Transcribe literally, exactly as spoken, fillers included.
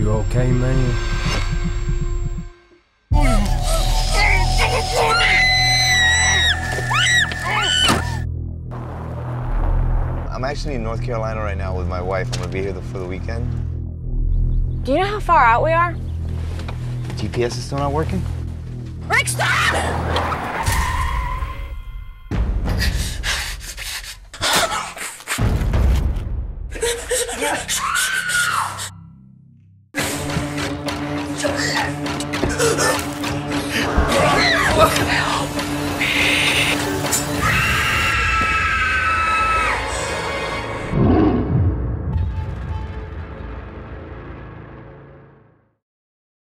You okay, man? I'm actually in North Carolina right now with my wife. I'm gonna be here for the weekend. Do you know how far out we are? G P S is still not working? Rick, stop!